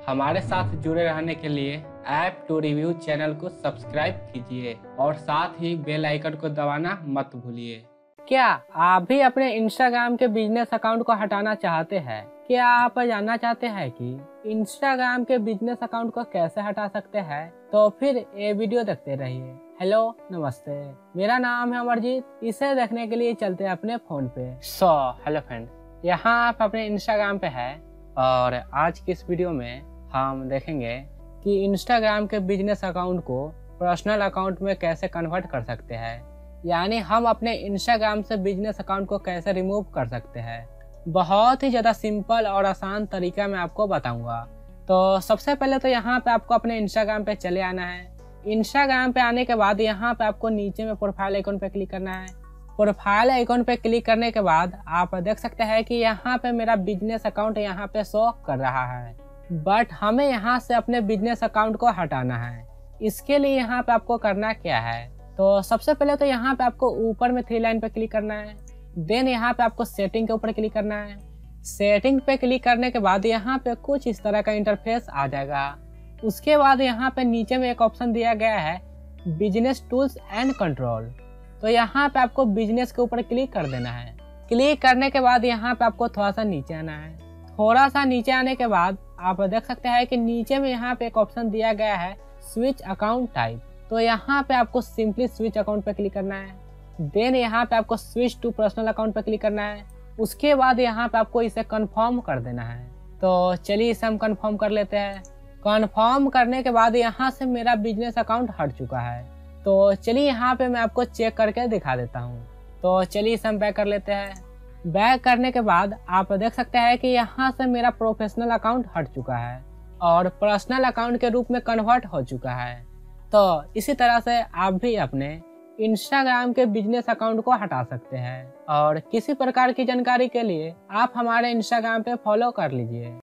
हमारे साथ जुड़े रहने के लिए ऐप टू रिव्यू चैनल को सब्सक्राइब कीजिए और साथ ही बेल आइकन को दबाना मत भूलिए। क्या आप भी अपने इंस्टाग्राम के बिजनेस अकाउंट को हटाना चाहते हैं? क्या आप जानना चाहते हैं कि इंस्टाग्राम के बिजनेस अकाउंट को कैसे हटा सकते हैं? तो फिर ये वीडियो देखते रहिए। हेलो नमस्ते, मेरा नाम है अमरजीत। इसे देखने के लिए चलते हैं अपने फोन पे। हेलो फ्रेंड, यहाँ आप अपने इंस्टाग्राम पे है और आज की इस वीडियो में हम देखेंगे कि इंस्टाग्राम के बिजनेस अकाउंट को पर्सनल अकाउंट में कैसे कन्वर्ट कर सकते हैं, यानी हम अपने इंस्टाग्राम से बिजनेस अकाउंट को कैसे रिमूव कर सकते हैं। बहुत ही ज़्यादा सिंपल और आसान तरीका मैं आपको बताऊंगा। तो सबसे पहले तो यहाँ पे आपको अपने इंस्टाग्राम पे चले आना है। इंस्टाग्राम पे आने के बाद यहाँ पे आपको नीचे में प्रोफाइल आइकन पे क्लिक करना है। प्रोफाइल आइकन पे क्लिक करने के बाद आप देख सकते हैं कि यहाँ पे मेरा बिजनेस अकाउंट यहाँ पे शो कर रहा है, बट हमें यहाँ से अपने बिजनेस अकाउंट को हटाना है। इसके लिए यहाँ पे आपको करना क्या है, तो सबसे पहले तो यहाँ पे आपको ऊपर में 3 लाइन पे क्लिक करना है। देन यहाँ पे आपको सेटिंग के ऊपर क्लिक करना है। सेटिंग पे क्लिक करने के बाद यहाँ पे कुछ इस तरह का इंटरफेस आ जाएगा। उसके बाद यहाँ पे नीचे में एक ऑप्शन दिया गया है बिजनेस टूल्स एंड कंट्रोल। तो यहाँ पे आपको बिजनेस के ऊपर क्लिक कर देना है। क्लिक करने के बाद यहाँ पे आपको थोड़ा सा नीचे आना है। थोड़ा सा नीचे आने के बाद आप देख सकते हैं कि नीचे में यहाँ पे एक ऑप्शन दिया गया है स्विच अकाउंट टाइप। तो यहाँ पे आपको सिंपली स्विच अकाउंट पे क्लिक करना है। देन यहाँ पे आपको स्विच टू पर्सनल अकाउंट पे क्लिक करना है। उसके बाद यहाँ पे आपको इसे कंफर्म कर देना है। तो चलिए इसे हम कंफर्म कर लेते हैं। कंफर्म करने के बाद यहाँ से मेरा बिजनेस अकाउंट हट चुका है। तो चलिए यहाँ पे मैं आपको चेक करके दिखा देता हूँ। तो चलिए इसे हम बैक कर लेते हैं। बैक करने के बाद आप देख सकते हैं कि यहाँ से मेरा प्रोफेशनल अकाउंट हट चुका है और पर्सनल अकाउंट के रूप में कन्वर्ट हो चुका है। तो इसी तरह से आप भी अपने इंस्टाग्राम के बिजनेस अकाउंट को हटा सकते हैं और किसी प्रकार की जानकारी के लिए आप हमारे इंस्टाग्राम पे फॉलो कर लीजिए।